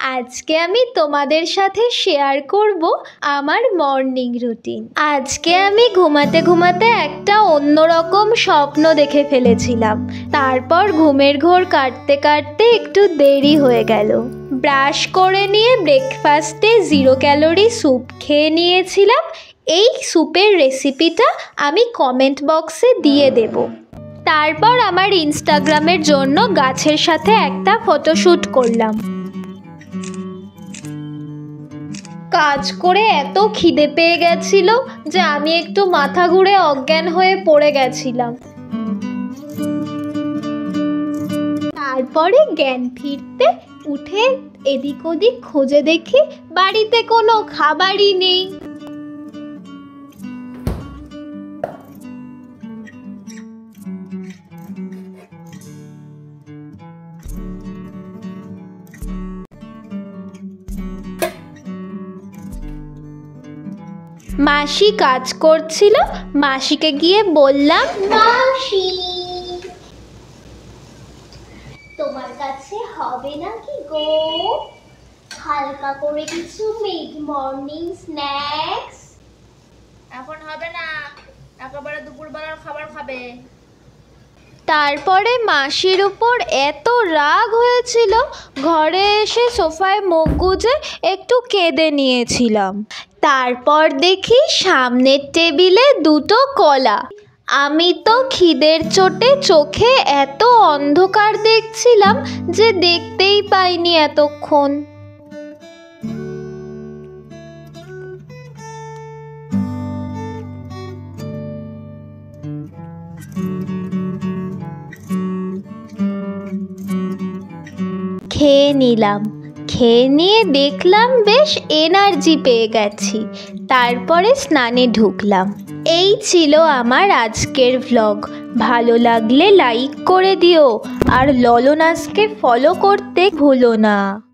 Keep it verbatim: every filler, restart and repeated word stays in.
আজকে আমি তোমাদের সাথে শেয়ার করব আমার মর্নিং রুটিন। আজকে আমি ঘুমাতে ঘুমাতে একটা অন্যরকম স্বপ্ন দেখে ফেলেছিলাম। তারপর ঘুমের ঘোর কাটতে কাটতে একটু দেরি হয়ে গেল। ব্রাশ করে নিয়ে ব্রেকফাস্টে জিরো ক্যালোরি স্যুপ খেয়ে নিয়েছিলাম। এই স্যুপের রেসিপিটা আমি কমেন্ট বক্সে দিয়ে দেব। তারপর আমার ইনস্টাগ্রামের জন্য গাছের সাথে একটা ফটোশ্যুট করলাম। কাজ করে এত খিদে পেয়ে গেছিল যে আমি একটু মাথা ঘুরে অজ্ঞান হয়ে পড়ে গেছিলাম। তারপরে জ্ঞান ফিরতে উঠে এদিক ওদিক খুঁজে দেখি বাড়িতে কোনো খাবারই নেই। মাসি কাজ করছিল, মাসিকে গিয়ে বললাম, মাসি তোমার কাছে হবে নাকি গো হালকা করে কিছু মিড মর্নিং স্ন্যাক্স? এখন হবে না, একেবারে দুপুরবেলার খাবার খাবে। তারপরে মাসির উপর এত রাগ হয়েছিল, ঘরে এসে সোফায় মুখ গুজে একটু কেঁদে নিয়েছিলাম। তারপর দেখি সামনের টেবিলে দুটো কলা। আমি তো খিদের চোটে চোখে এত অন্ধকার দেখছিলাম যে দেখতেই পাইনি এতক্ষণ। খেয়ে নিলাম। খেয়ে নিয়ে দেখলাম বেশ এনার্জি পেয়ে গেছি। তারপরে স্নানে ঢুকলাম। এই ছিল আমার আজকের ভ্লগ। ভালো লাগলে লাইক করে দিও আর ললনাজকে ফলো করতে ভুলো না।